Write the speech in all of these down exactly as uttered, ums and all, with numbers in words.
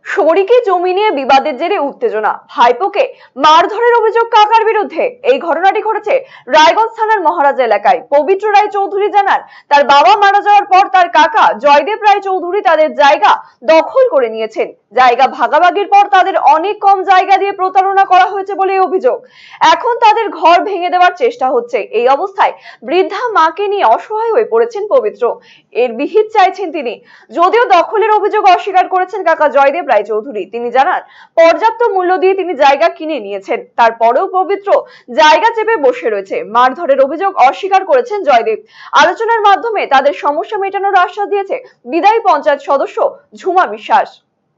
শরিকি জমি নিয়ে বিবাদের জেরে উত্তেজনা, ভাইপোকে মারধরের অভিযোগ কাকার বিরুদ্ধে। এই ঘটনাটি ঘটেছে রায়গঞ্জ থানার মহারাজা এলাকায়। পবিত্র রায় চৌধুরী জানান, তার বাবা মারা যাওয়ার পর তার কাকা জয়দেব রায় চৌধুরী তাদের জায়গা দখল করে নিয়েছেন। জায়গা ভাগাভাগির পর তাদের অনেক কম জায়গা দিয়ে প্রতারণা করা হয়েছে বলে অভিযোগ। এখন তাদের ঘর ভেঙে দেওয়ার চেষ্টা হচ্ছে। এই অবস্থায় বৃদ্ধা মাকে নিয়ে অসহায় হয়ে পড়েছেন পবিত্র। এর বিহিত চাইছেন তিনি। যদিও দখলের অভিযোগ অস্বীকার করেছেন কাকা জয়দেব রায় চৌধুরী। তিনি জানান, পর্যাপ্ত মূল্য দিয়ে তিনি জায়গা কিনে নিয়েছেন, তারপরেও পবিত্র জায়গা চেপে বসে রয়েছে। মারধরের অভিযোগ অস্বীকার করেছেন জয়দেব। আলোচনার মাধ্যমে তাদের সমস্যা মেটানোর আশ্বাস দিয়েছে বিদায়ী পঞ্চায়েত সদস্য ঝুমা বিশ্বাস।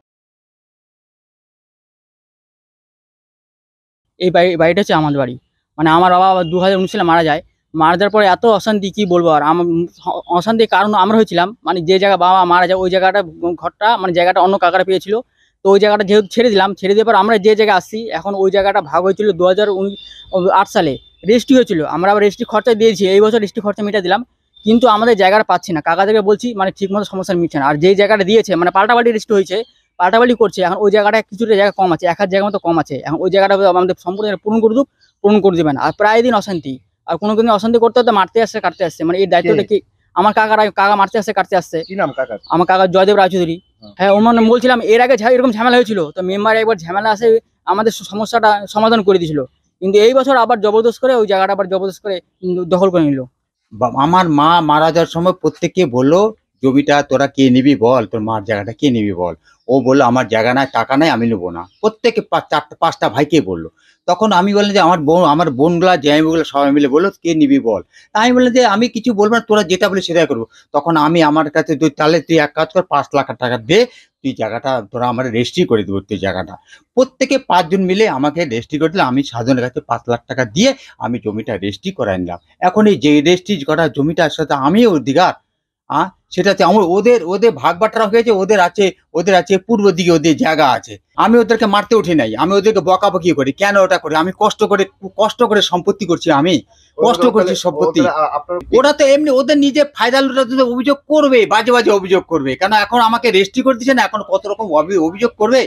এই বাড়ি বাড়িটা হচ্ছে আমাদের বাড়ি। মানে আমার বাবা দু হাজার উনিশ সালে মারা যায়। মারা যাওয়ার পরে এত অশান্তি কি বলবো, আর আমার অশান্তির কারণ আমরা হয়েছিলাম, মানে যে জায়গা বাবা মারা যায় ওই জায়গাটা ঘরটা মানে জায়গাটা অন্য কাকারা পেয়েছিল। তো ওই জায়গাটা যেহেতু ছেড়ে দিলাম, ছেড়ে দেওয়ার পর আমরা যে জায়গায় আসছি এখন ওই জায়গাটা ভাগ হয়েছিল দু হাজার আট সালে রেজিস্ট্রি হয়েছিল। আমরা আবার রেজিস্ট্রি খরচা দিয়েছি, এই বছর রেজিস্ট্রি খরচা মিটা দিলাম, কিন্তু আমাদের জায়গাটা পাচ্ছি না। কাকাদেরকে বলছি, মানে ঠিক মতো সমস্যা মিটছে না। আর যেই জায়গাটা দিয়েছে মানে পাল্টাপাল্টি রেজিস্ট্রি হয়েছে, পাল্টাপাল্টি করছে। এখন ওই জায়গাটা কিছুটা জায়গা কম আছে, এক হাজার জায়গা মতো কম আছে। এখন ওই জায়গাটা আমাদের সম্পূর্ণ পূরণ করে দুক, পূরণ করে দেবেন। আর প্রায় দিন অশান্তি, আর কোনো দিন অশান্তি করতে হতে মারতে আসছে কাটতে আসছে। মানে এই দায়িত্বটা কি আমার কাকারা, কাকা মারতে আসছে কাটতে আসছে। কি নাম কাকা? আমার কাকা জয়দেব রায় চৌধুরী। হ্যাঁ, ওর মানে বলছিলাম এর আগে এরকম ঝামেলা হয়েছিল, তো মেম্বার একবার ঝামেলা আসে আমাদের সমস্যাটা সমাধান করে দিয়েছিল, কিন্তু এই বছর আবার জবরদস্ত করে ওই জায়গাটা আবার জবরদস্ত করে দখল করে নিল। আমার মা মারা যাওয়ার সময় প্রত্যেককে বললো, জমিটা তোরা কে নিবি বল, তোর মার জায়গাটা কে নিবি বল। ও বললো আমার জায়গা নাই, টাকা নাই, আমি নেবো না। প্রত্যেকে চারটা পাঁচটা ভাইকে বললো। তখন আমি বললাম যে আমার বোন, আমার বোনগুলা জামাইগুলো সবাই মিলে বললো কে নিবি বল। তা আমি বললাম যে আমি কিছু বলবো না, তোরা যেটা বলে সেটাই করবো। তখন আমি আমার কাছে তুই তাহলে তুই এক কাজ কর, পাঁচ লাখ টাকা দে, তুই জায়গাটা তোরা আমার রেজিস্ট্রি করে দেবো তুই জায়গাটা। প্রত্যেকে পাঁচজন মিলে আমাকে রেজিস্ট্রি করে দিলে, আমি সাতজনের কাছে পাঁচ লাখ টাকা দিয়ে আমি জমিটা রেজিস্ট্রি করাই নিলাম। এখন এই যে রেজিস্ট্রি করা জমিটার সাথে আমি অধিকার, হ্যাঁ সেটা হচ্ছে আমার, ওদের ওদের ভাগ বাটরা হয়েছে, ওদের আছে ওদের আছে পূর্ব দিকে ওদের জায়গা আছে। আমি ওদেরকে মারতে উঠি নাই, আমি ওদেরকে বকাবকি করি। কেন ওটা করি? আমি কষ্ট করে কষ্ট করে সম্পত্তি করছি, আমি কষ্ট করছি সম্পত্তি। ওরা তো এমনি ওদের নিজে ফায়দা লুটাতে অভিযোগ করবে, বাজে বাজে অভিযোগ করবে। কেন এখন আমাকে রেজিস্ট্রি করে দিচ্ছে না, এখন কত রকম অভিযোগ করবে।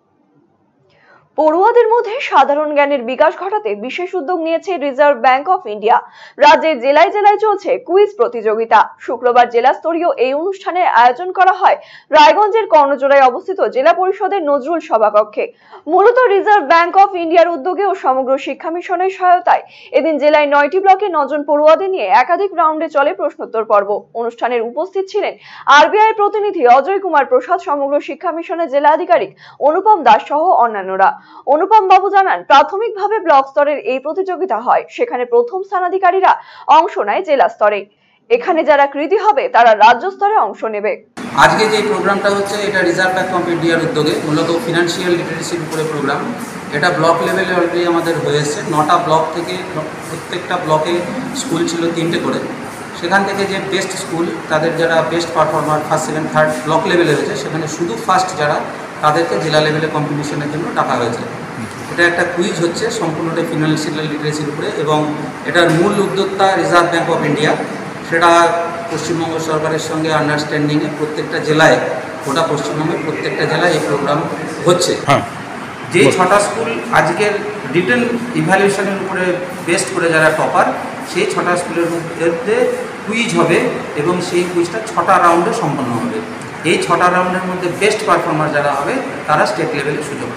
পড়ুয়াদের মধ্যে সাধারণ জ্ঞানের বিকাশ ঘটাতে বিশেষ উদ্যোগ নিয়েছে রিজার্ভ ব্যাংক অফ ইন্ডিয়া। রাজ্যের জেলায় জেলায় চলছে কুইজ প্রতিযোগিতা। শুক্রবার জেলা স্তরীয় এই অনুষ্ঠানের আয়োজন করা হয় রায়গঞ্জের কর্ণজোড়ায় অবস্থিত জেলা পরিষদের নজরুল সভাকক্ষে। মূলত রিজার্ভ ব্যাংক অফ ইন্ডিয়ার উদ্যোগে ও সমগ্র শিক্ষা মিশনের সহায়তায় এদিন জেলায় নয়টি ব্লকে নজন পড়ুয়াদের নিয়ে একাধিক রাউন্ডে চলে প্রশ্নোত্তর পর্ব। অনুষ্ঠানের উপস্থিত ছিলেন আরবিআই প্রতিনিধি অজয় কুমার প্রসাদ, সমগ্র শিক্ষা মিশনের জেলা আধিকারিক অনুপম দাস সহ অন্যান্যরা। অনুপম বাবু জানান, প্রাথমিকভাবে ব্লক স্তরের এই প্রতিযোগিতা হয়, সেখানে প্রথম স্থানাধিকারীরা অংশ নেয় জেলা স্তরে। এখানে যারা কৃতী হবে তারা রাজ্য স্তরে অংশ নেবে। আজকে যে প্রোগ্রামটা হচ্ছে এটা রিজার্ভ ব্যাংক অফ ইন্ডিয়ার উদ্যোগে, মূলত ফিনান্সিয়াল লিটারেসির উপরে প্রোগ্রাম। এটা ব্লক লেভেলে অলরেডি আমাদের হয়েছে। নটা ব্লক থেকে প্রত্যেকটা ব্লকে স্কুল ছিল তিনটে করে। সেখান থেকে যে বেস্ট স্কুল, তাদের যারা best performer first second third block লেভেলে হয়েছে, সেখানে শুধু ফার্স্ট যারা তাদেরকে জেলা লেভেলে কম্পিটিশনের জন্য ডাকা হয়েছে। এটা একটা কুইজ হচ্ছে সম্পূর্ণটা ফিনান্সিয়াল লিটারেসির উপরে, এবং এটার মূল উদ্যোক্তা রিজার্ভ ব্যাংক অফ ইন্ডিয়া। সেটা পশ্চিমবঙ্গ সরকারের সঙ্গে আন্ডারস্ট্যান্ডিংয়ে প্রত্যেকটা জেলায়, গোটা পশ্চিমবঙ্গের প্রত্যেকটা জেলায় এই প্রোগ্রাম হচ্ছে। যে ছটা স্কুল আজকের রিটেন ইভ্যালুয়েশনের উপরে বেস্ট করে যারা টপার, সেই ছটা স্কুলের মধ্যে কুইজ হবে এবং সেই কুইজটা ছটা রাউন্ডে সম্পন্ন হবে। এই ছটা রাউন্ডের মধ্যে বেস্ট পারফর্মার যারা হবে তারা স্টেট লেভেলে সুযোগ